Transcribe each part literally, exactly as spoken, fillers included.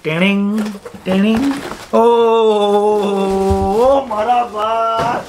Tending टेनिंग। ओ मारा बात।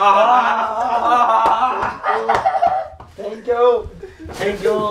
Thank you thank you.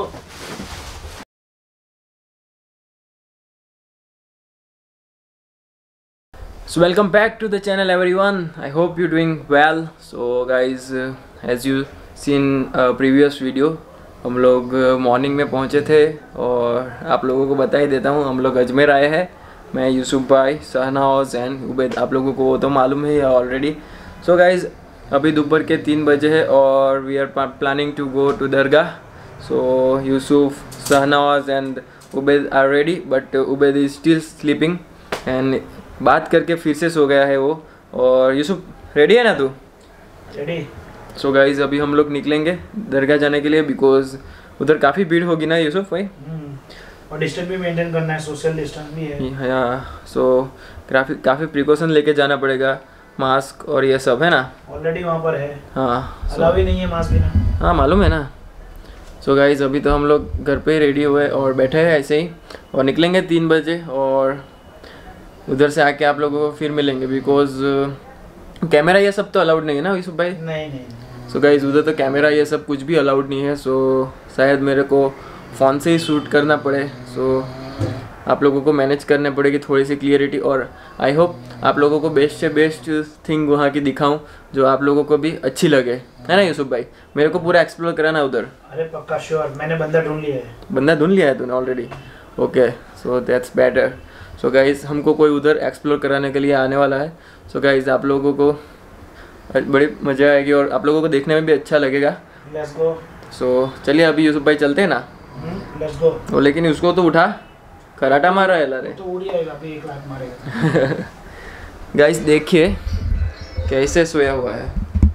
So welcome back to the channel everyone. I hope you're doing well. So guys, uh, as you seen uh, previous video, हम लोग morning में पहुंचे थे और आप लोगों को बता ही देता हूं, हम लोग अजमेर आए हैं। मैं यूसुफ भाई, शहनाज एंड उबैद, आप लोगों को वो तो मालूम है ऑलरेडी। सो गाइज अभी दोपहर के तीन बजे है और we are planning to go to दरगाह। So Yusuf, Shahnaz and Ubaid are ready, but Ubaid is still sleeping and बात करके फिर से सो गया है वो। और यूसुफ रेडी है ना तू? रेडी। सो गाइज अभी हम लोग निकलेंगे दरगाह जाने के लिए, बिकॉज उधर काफ़ी भीड़ होगी ना यूसुफ भाई, और डिस्टेंस भी मेंटेन करना है, सोशल डिस्टेंस भी है। हाँ, सो काफ़ी काफ़ी प्रिकॉशन लेके जाना पड़ेगा, मास्क और ये सब है ना। ऑलरेडी वहाँ पर है। हाँ, अलाउ ही नहीं है मास्क बिना। हाँ मालूम है ना। सो गाइज अभी तो हम लोग घर पे ही रेडी हुए और बैठे हैं ऐसे ही, और निकलेंगे तीन बजे और उधर से आके आप लोगों को फिर मिलेंगे, बिकॉज कैमरा ये सब तो अलाउड नहीं है ना यूसुफ भाई? नहीं नहीं। सो गाइज उधर तो कैमरा ये सब कुछ भी अलाउड नहीं है, सो शायद मेरे को फ़ोन से ही शूट करना पड़े। सो आप लोगों को मैनेज करने पड़ेगी थोड़ी सी क्लियरिटी, और आई होप आप लोगों को बेस्ट से बेस्ट थिंग वहाँ की दिखाऊं जो आप लोगों को भी अच्छी लगे, है ना यूसुफ भाई? मेरे को पूरा एक्सप्लोर कराना उधर। अरे पक्का श्योर, मैंने बंदा ढूंढ लिया है। बंदा ढूंढ लिया है तूने already? Okay, so that's better. So guys हमको कोई उधर एक्सप्लोर कराने के लिए आने वाला है। सो so गाइज आप लोगों को बड़ी मज़ा आएगी और आप लोगों को देखने में भी अच्छा लगेगा। Let's go. सो चलिए अभी यूसुफ भाई चलते हैं ना। Let's go. वो लेकिन उसको तो उठा, कराटा मार रहा है लारे। तो उड़ जाएगा, अभी एक लाख मारेगा। गाइस देखिए कैसे सोया हुआ है।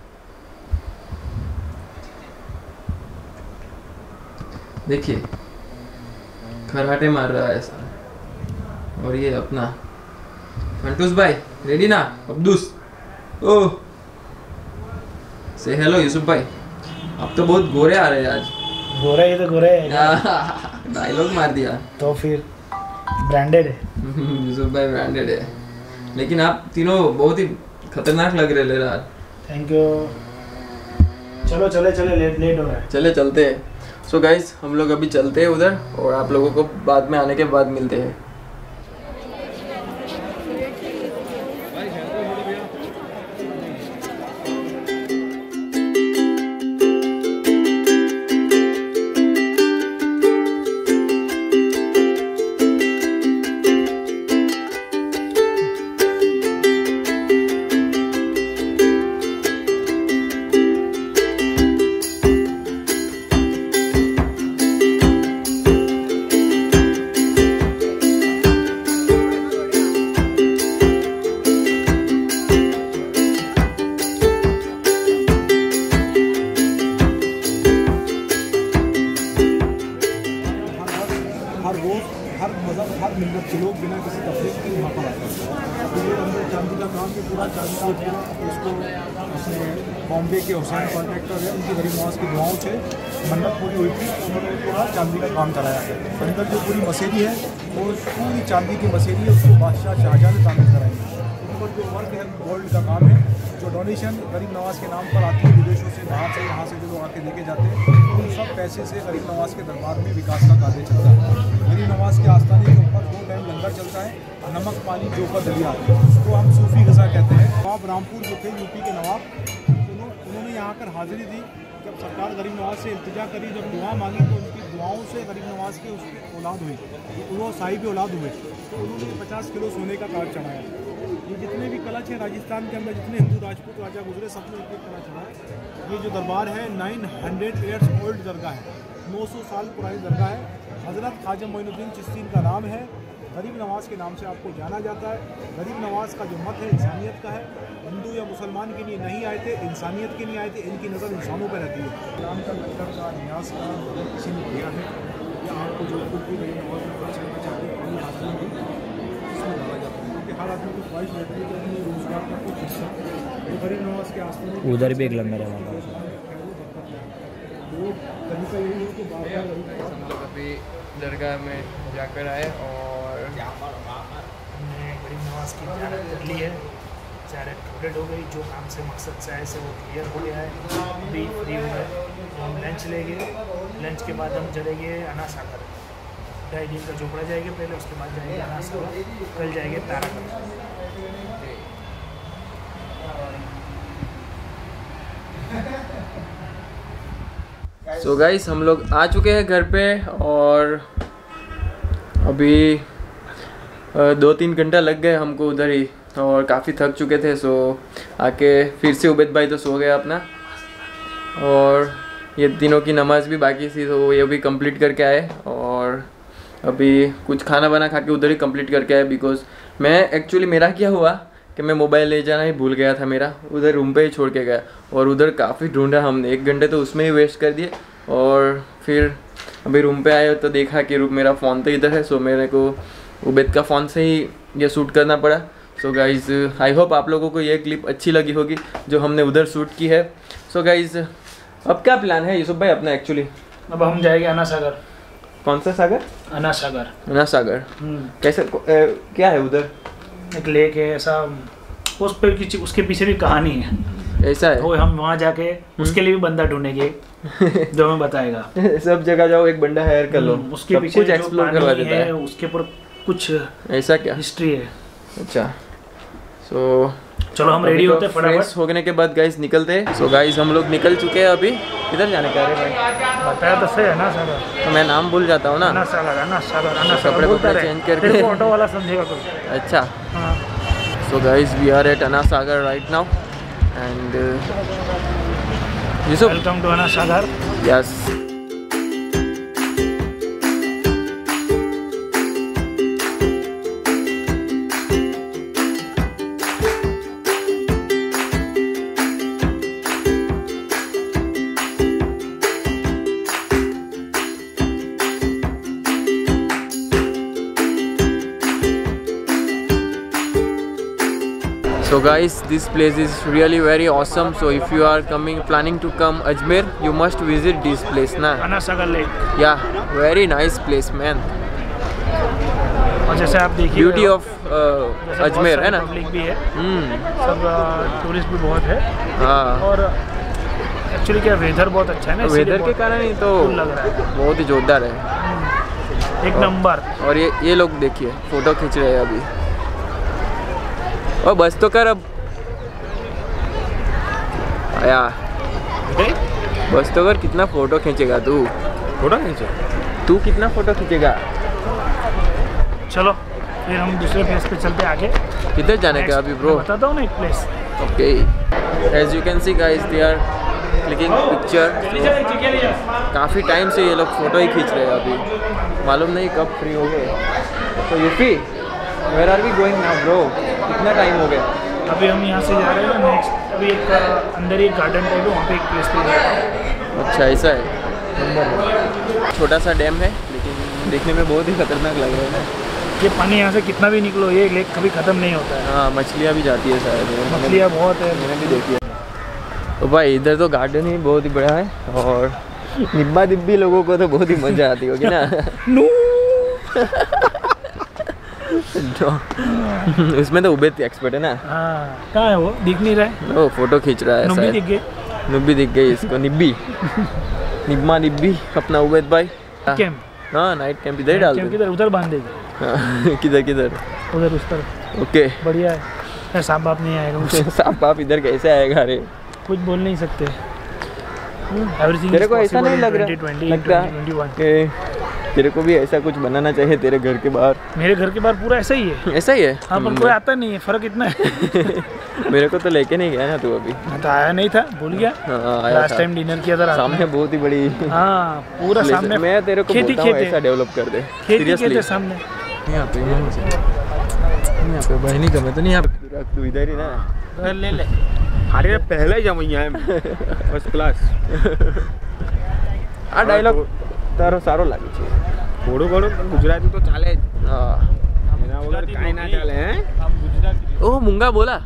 देखिए कराटे मार रहा है ऐसा। और ये अपना फंटूस भाई रेडी ना? अब्दुस, ओह से हेलो यूसुफ भाई। अब तो बहुत गोरे आ रहे हैं आज। गोरा ये तो गोरा है। डायलॉग मार दिया। तो फिर ब्रांडेड है। यूसुफ भाई ब्रांडेड है, लेकिन आप तीनों बहुत ही खतरनाक लग रहे ले रहा। Thank you. चलो चले चले, लेट लेट हो रहा है। चले चलते हैं। सो गाइस हम लोग अभी चलते हैं उधर और आप लोगों को बाद में आने के बाद मिलते हैं। हर रोज हर मतलब हर मिलत के लोग बिना किसी तकलीफ के यहाँ पर आते हैं। तो ये अंदर चांदी का काम, ये पूरा चांदी का पूरा इसको अपने बॉम्बे के हुसैन कॉन्ट्रैक्टर है, उनकी गरीब नवाज की दुआओं से मन्नत पूरी हुई थी, उन्होंने पूरा चांदी का काम कराया है। अंदर जो पूरी मसेरी है वो पूरी चांदी की मसेरी है, उसको बादशाह शाहजहाँ ने तामीर कराई है। ऊपर जो वर्क है गोल्ड का काम है। जो डोनेशन गरीब नवाज के नाम पर आती है विदेशों से, बाहर से, यहाँ से जो लोग आके लेके जाते हैं, उन सब पैसे से गरीब नवाज के दरबार में विकास का कार्य चलता है। गरीब नवाज के आस्थाने के ऊपर दो टाइम लंगर चलता है, नमक पानी जोकर दरिया, उसको हम सूफी गज़ा कहते हैं। नवाब रामपुर जो थे यूपी के नवाब, उन्होंने यहाँ कर हाजिरी दी। जब सरकार गरीब नवाज से इल्तिजा करी, जब दुआ मांगी तो उनकी दुआओं से गरीब नवाज के उसकी औलाद हुई, वो साहिब औलाद हुए, तो उन्होंने पचास किलो सोने का कार्ड चढ़ाया। ये जितने भी कलश हैं राजस्थान के अंदर, जितने हिंदू राजपूत राजा गुजरे, सब ने एक कलश चढ़ाया। ये जो दरबार है नाइन हंड्रेड ईयर्स ओल्ड दरगाह है, नौ सौ साल पुरानी दरगाह है। हज़रत ख्वाजा मोइनुद्दीन चिश्ती का नाम है। गरीब नवाज के नाम से आपको जाना जाता है। गरीब नवाज का जो मत है इंसानियत का है। हिंदू या मुसलमान के लिए नहीं आए थे, इंसानियत के लिए आए थे। इनकी नज़र इंसानों पर रहती है। नाम का लश्कर का न्यास का अगर किसी ने दिया है या आपको जो खुद भी गरीब नवाज में खर्च करना चाहते हैं, अपनी हाजिरी भी इसमें डाला जाता है, क्योंकि हर आदमी की ख्वाहिश रहती है कि अपने रोज़गार का कुछ हिस्सा तो गरीब नवाज के आस्ते में। उधर भी एक लंगर है वहाँ तरीका यही है कि बार बार अभी दरगाह में जाकर आए और उसकी ज़्यारत कर ली है, ज़्यारत कंप्लीट हो गई, जो काम से मकसद से आए से वो क्लियर हो गया है, अभी फ्री हो गए। तो हम लंच लेंगे, लंच के बाद हम चलेंगे अना सागर, ढाई दिन का चोपड़ा जाएंगे पहले, उसके बाद जाएंगे अना सागर, कल जाएंगे पैरागन। सो so गाइस हम लोग आ चुके हैं घर पे और अभी दो तीन घंटा लग गए हमको उधर ही और काफ़ी थक चुके थे। सो आके फिर से उबैद भाई तो सो गया अपना और ये तीनों की नमाज़ भी बाकी थी तो ये भी कंप्लीट करके आए और अभी कुछ खाना बना खा के उधर ही कंप्लीट करके आए। बिकॉज मैं एक्चुअली मेरा क्या हुआ कि मैं मोबाइल ले जाना ही भूल गया था, मेरा उधर रूम पे ही छोड़ के गया और उधर काफ़ी ढूंढा हमने, एक घंटे तो उसमें ही वेस्ट कर दिए। और फिर अभी रूम पे आए तो देखा कि रूम मेरा फ़ोन तो इधर है। सो मेरे को उबैद का फ़ोन से ही ये शूट करना पड़ा। सो गाइज़ आई होप आप लोगों को ये क्लिप अच्छी लगी होगी जो हमने उधर शूट की है। सो गाइज़ अब क्या प्लान है यूसुफ भाई अपना? एक्चुअली अब हम जाएंगे अना सागर। कौन सा सागर? अना सागर। अना सागर कैसे ए, क्या है उधर? एक लेक है ऐसा, उस पर किसी उसके पीछे भी कहानी है, ऐसा है? तो हम वहाँ जाके उसके लिए भी बंदा ढूंढेंगे जो हमें बताएगा। सब जगह जाओ एक बंदा हायर कर लो, उसके पीछे कुछ एक्सप्लोर करवा देता है, उसके ऊपर कुछ ऐसा क्या हिस्ट्री है। अच्छा सो so, चलो हम रेडी होते हैं फटाफट। होने के बाद गाइस निकलते हैं। सो so, गाइस हम लोग निकल चुके हैं। अभी किधर जाने का है भाई? बताया तो सही है ना सागर, तो मैं नाम भूल जाता हूँ ना। अना सागर, अना सागर, अना सागर। कपड़े कपड़े चेंज करके ऑटो वाला समझेगा तो। अच्छा हाँ। So guys we are at Ana Sagar right now and Yusuf welcome to Ana Sagar. Yes So guys, this place is really very awesome. So if you are coming, planning to come Ajmer, you must visit this place, na? Ana Sagar lake. Yeah, very nice place, man. और जैसे आप देखिए Beauty of uh, Ajmer है ना? Public भी है, हम्म सब tourist भी बहुत है। हाँ। और एक्चुअली क्या वेदर बहुत अच्छा है ना, वेदर के कारण ही तो लग रहा है बहुत ही जोरदार है, एक नंबर। और ये ये लोग देखिए फोटो खींच रहे हैं अभी। और बस तो कर अब आया, बस तो कर। कितना फोटो खींचेगा तू? फोटो खींचे तू कितना फोटो खींचेगा? चलो फिर हम दूसरे प्लेस पे चलते आगे। किधर जाने का अभी ब्रो? बताता हूँ ना एक place. Okay as you can see guys they are clicking picture. काफ़ी टाइम से ये लोग फोटो ही खींच रहे हैं अभी, मालूम नहीं कब फ्री हो गए। तो yup where are we going now bro? कितना टाइम हो गया? अभी हम यहाँ से जा रहे हैं ना नेक्स्ट, अभी एक अंदर एक गार्डन टाइप है, वहाँ पे एक प्लेस पे जा रहे हैं। अच्छा ऐसा है। छोटा सा डैम है लेकिन देखने में बहुत ही खतरनाक लग रहा है ना। ये पानी यहाँ से कितना भी निकलो ये लेक कभी ख़त्म नहीं होता है। हाँ मछलियाँ भी जाती है शायद, मछलियाँ बहुत है, मैंने भी देखी है। तो भाई इधर तो गार्डन ही बहुत ही बड़ा है और निब्बा दिब्बी लोगों को तो बहुत ही मज़ा आती होगी ना। इसमें तो उबैद एक्सपर्ट है ना। हाँ कहाँ है वो? दिख नहीं रहा है। वो फोटो खींच रहा है। नुब्बी दिख गई, नुब्बी दिख गई इसको। निब्बी निब्बा निब्बी अपना उबैद भाई। कैंप, हाँ नाइट कैंप इधर ही डाल दे। किधर? उधर बांध देगा। किधर किधर? उधर उस तरफ। ओके बढ़िया है, सांप बाप नहीं आएगा मुझे। सांप बाप इधर कैसे आएगा? अरे कुछ बोल नहीं सकते। तेरे को ऐसा नहीं लग रहा लगता कि तेरे को भी ऐसा कुछ बनाना चाहिए तेरे घर के बाहर? मेरे घर के बाहर पूरा ऐसा ही है। ऐसा ही है? हाँ पर कोई आता नहीं है, फर्क इतना है। मेरे को तो लेके नहीं गया ना तू अभी। मैं तो आया नहीं था, भूल गया। हाँ, लास्ट टाइम डिनर किया था सामने, बहुत ही बड़ी। हाँ पूरा सामने। मैं तेरे को बोलता हूँ ऐसा डेवलप कर दे। सीरियसली सामने यहाँ पे यहाँ पे बहनी का मैं तो नहीं यहाँ पे रख, तू इधर ही ना ले ले। अरे पहले જ અહીંયા ફર્સ્ટ ક્લાસ। આ ડાયલોગ તારો સારો લાગે છે। થોડું ઘણું ગુજરાતી તો ચાલે જ, હા એના વગર કાંઈ ના ચાલે। હે ओ मुंगा बोला।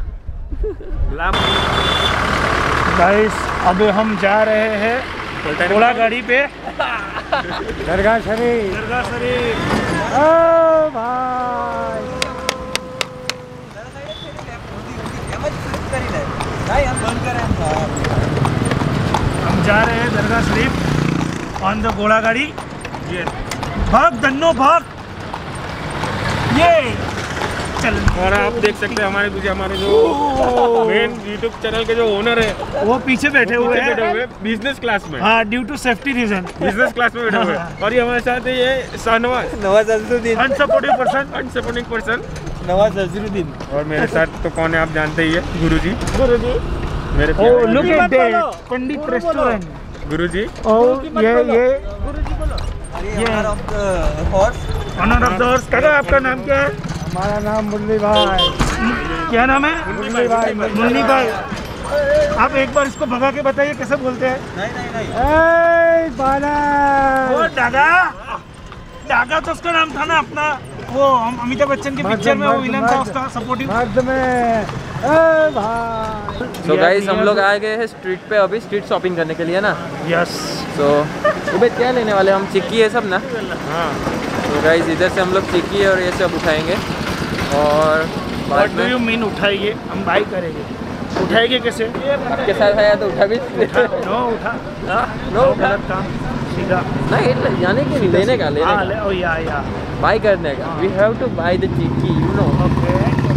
गाइस अब हम जा रहे हैं घोड़ा गाड़ी पे દરગાહ શરીફ। दरगाह शरीफ। ओ भाई जा रहे हैं दरगाह शरीफ ऑन द घोड़ा गाड़ी। ये भाग धन्नो भाग, ये चल। और आप देख सकते हैं हमारे पीछे हमारे जो मेन यूट्यूब चैनल के जो ओनर है वो पीछे बैठे हुए हैं बिजनेस क्लास में। हाँ, due to safety reason business class में बैठे हुए हैं। और ये हमारे साथ है ये Shahnawaz Nawaz Azharuddin, unsupportive person, unsupporting person Nawaz Azharuddin. और मेरे साथ तो कौन है आप जानते ही है, गुरुजी। गुरुजी, मेरे oh look at that, Pandit restaurant. Guruji, ओह ये ये ये ऑनर ऑफ द हॉर्स। काका आपका नाम क्या है? हमारा नाम मुरली भाई। क्या नाम है? मुरली भाई। मुन्नी भाई, आप एक बार इसको भगा के बताइए कैसे बोलते हैं? नहीं नहीं नहीं, ए बाला वो डागा, डागा तो उसका नाम था ना अपना, वो हम अमिताभ बच्चन की पिक्चर में वो विलन था, उसका सपोर्टिव। मर्द में ए भाई। सो गाइस हम लोग आ गए हैं स्ट्रीट पे, अभी स्ट्रीट शॉपिंग करने के लिए ना। यस। सो उबैद क्या लेने वाले हम? चिक्की है सब ना? हाँ। तो गाइस इधर से हम लोग चिक्की और ये सब उठाएंगे और व्हाट बाद डू में यू मीन उठाइए? हम बाई करेंगे, उठाएंगे कैसे? आपके साथ आया तो उठा भी नो उठा, नो उठा गलत काम, सीधा। नहीं इतना यानी कि लेने का लेने हाँ का ले, ओ या या बाय करने का। We have to buy the chikki you know. Okay.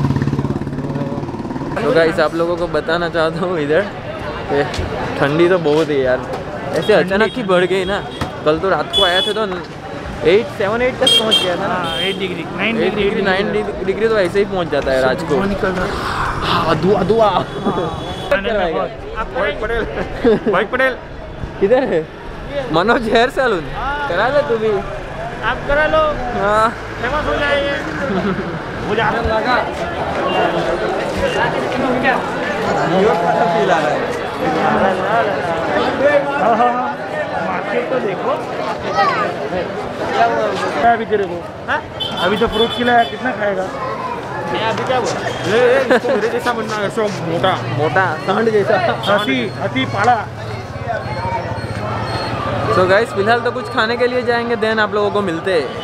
तो गाइस आप लोगों को बताना चाहता हूँ इधर कि ठंडी तो बहुत है यार, ऐसे अचानक ही बढ़ गई ना। कल तो रात को आया थे तो एट सेवन एट तक पहुँच गया था ना। हाँ, eight degree, nine eight degree nine degree तो ऐसे ही पहुँच जाता है रात को। निकल रहा। हाँ धुआ धुआ। भाई पटेल, भाई पटेल किधर है? मनोज हेयर सैलून करा ले तू भी। आप करा लो, हाँ फेमस हो जाएंगे। हो जा लगा फील आ रहा है। मार्केट तो देखो क्या अभी तेरे को। हाँ? अभी तो फ्रूट खिलाया, कितना खाएगा? मैं अभी क्या बोला? ये इसको मेरे जैसा बनना है, सो मोटा मोटा सांड जैसा। हाथी हाथी पाला। सो गाइस फिलहाल तो कुछ खाने के लिए जाएंगे, देन आप लोगों को मिलते हैं।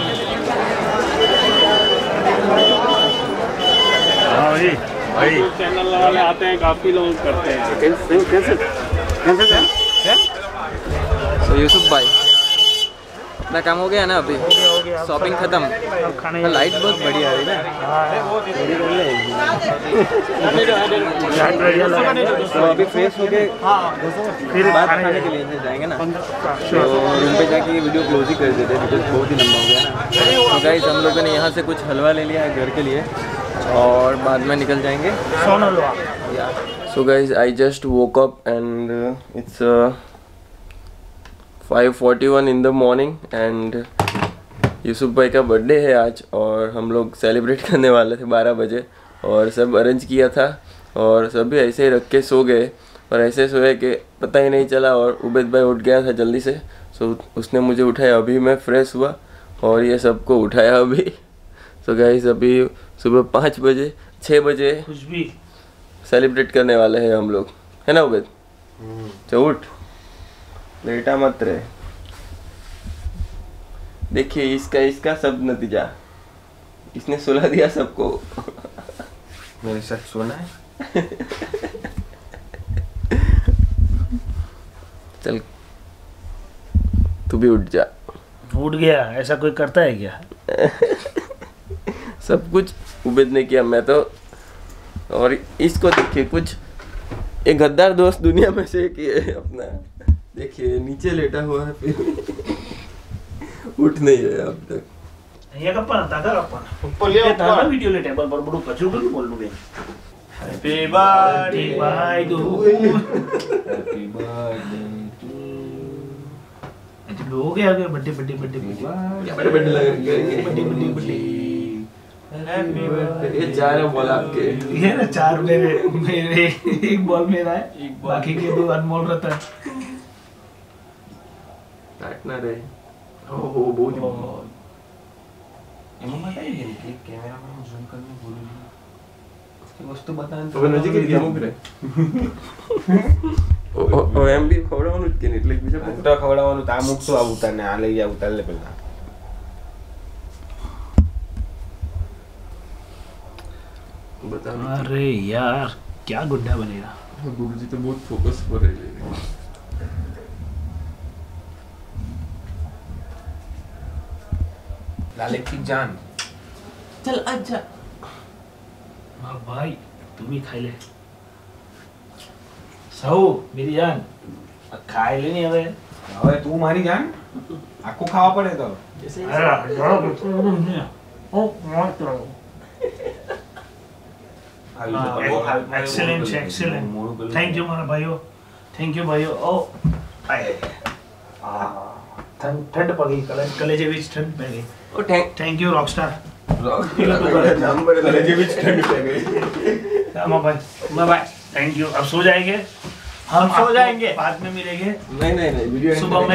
भाई चैनल वाले आते हैं, काफी लोग करते हैं। कैसे कैसे कैसे सो यूसुफ भाई अपना काम हो गया ना? अभी शॉपिंग खत्म। अब खाने लाइट बहुत बढ़िया है ना। तो अभी फ्रेश होके फिर बात खाने खाने के लिए जाएंगे ना। तो रूम पे जाके ये वीडियो क्लोज ही कर देते हैं बिकॉज बहुत ही लंबा हो गया ना। तो गाइस हम लोगों ने यहाँ से कुछ हलवा ले लिया है घर के लिए और बाद में निकल जाएंगे। सोना लो। So guys I just woke up and it's five forty one in the morning and Yusuf भाई का बर्थडे है आज और हम लोग सेलिब्रेट करने वाले थे बारह बजे और सब अरेंज किया था और सभी ऐसे ही रख के सो गए और ऐसे सोए कि पता ही नहीं चला। और उबैद भाई उठ गया था जल्दी से, सो उसने मुझे उठाया। अभी मैं फ्रेश हुआ और ये सबको उठाया अभी। सो गाइस अभी सुबह पाँच बजे छः बजे कुछ भी सेलिब्रेट करने वाले हैं हम लोग, है ना उबैद? तो उठ, लेटा मत रहे। देखिए इसका इसका सब नतीजा, इसने सुला दिया सबको। मेरे साथ सोना है। चल तू भी उठ जा। उठ गया, ऐसा कोई करता है क्या? सब कुछ उबैद ने किया, मैं तो। और इसको देखिए, कुछ एक गद्दार दोस्त दुनिया में से किए अपना। देखिए नीचे लेटा हुआ है फिर उठ नहीं है अब तक। ये कप्पन ताका कप्पन ऊपर ले ये ताका वीडियो ले टेबल पर बड़ू कचरू को बोल लूंगे। Happy birthday bye to happy birthday to. हो गया गया बर्थडे बर्थडे बर्थडे क्या बड़े बड़े लग रहे हैं। Birthday birthday birthday happy birthday. ये चार है बॉल आपके। ये ना चार मेरे मेरे एक बॉल मेरा है, बाकी के दो अनमोल रतन। काटना रे। ओहो बहुत एमो बताइए कि कैमरा में जूम करने बोल रही उसकी वस्तु बताएं तो नजीक ही गेम करे। ओ ओ एम बी ખવડાવવાનું જ કે એટલે બીજા મોટા ખવડાવવાનું તા મૂકશું આ ઉતારને આ લઈ જા ઉતાર લે પહેલા। बता। अरे यार क्या गुड्डा बनेगा। गुरुजी तो बहुत फोकस कर रहे हैं। लालिक की जान चल अच्छा हाँ भाई तुम ही खाई ले સૌ मेरी जान ખાઈ લે ને હવે હવે તું મારી જાન આખું ખાવા પડે તો एक्सीलेंट एक्सीलेंट थैंक यू मारा भाइयों थैंक यू भाइयों ओ ठंड पड़ गई कले कलेजे बीच ठंड पड़ गई ओ थैंक थैंक यू रॉकस्टार कलेजे बीच ठंड पड़ गई रामा भाई बाय बाय थैंक यू अब सो जाएंगे हम सो जाएंगे बाद में मिलेंगे नहीं नहीं नहीं वीडियो सुबह में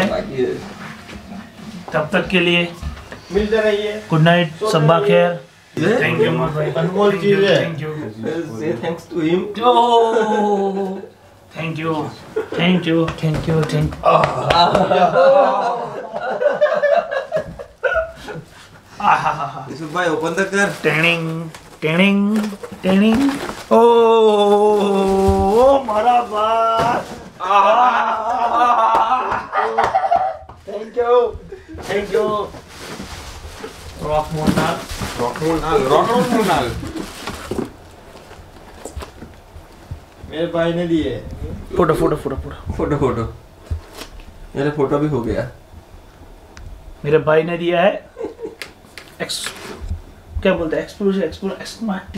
तब तक के लिए मिलते रहिए गुड नाइट सब्बा खैर थैंक यू माय भाई अनमोल चीज है थैंक यू से thanks to him thank you thank you thank you thank Yusuf भाई ओपन द कर टेनिंग टेनिंग टेनिंग ओ मारा बात थैंक यू थैंक यू रॉक मोनाल रॉक मोनाल रॉक मोनाल मेरे भाई ने दिए photo photo photo photo photo photo मेरा फोटो भी हो गया मेरे भाई ने दिया है एक्स क्या बोलते हैं explosion explosion smart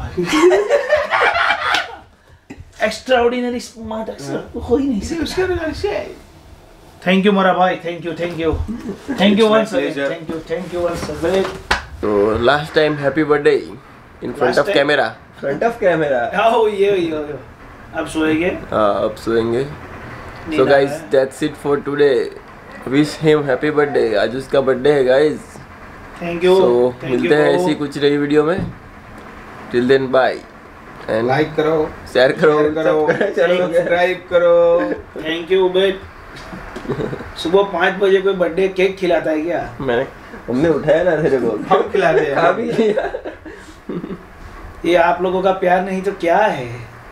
extraordinary smart हो ही नहीं सकता उसके बिना से थैंक यू मोरा भाई thank you thank you thank you once again thank you thank you once again तो last time happy birthday in front of camera front of camera आओ ये ये अब सोएंगे हाँ अब सोएंगे so guys that's it for today wish him happy birthday आज उसका बर्थडे है गाइस थैंक यू सो मिलते हैं ऐसी कुछ नई वीडियो में till then bye and like करो शेयर करो सब्सक्राइब करो थैंक यू बेट सुबह पाँच बजे कोई बर्थडे केक खिलाता है क्या मैंने हमने उठाया ना तेरे को हम खिलाते हैं खा भी लिया ये आप लोगों का प्यार नहीं तो क्या है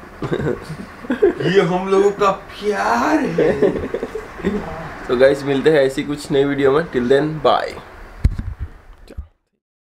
ये हम लोगों का प्यार है तो गाइस मिलते हैं ऐसी कुछ नई वीडियो में टिल देन बाय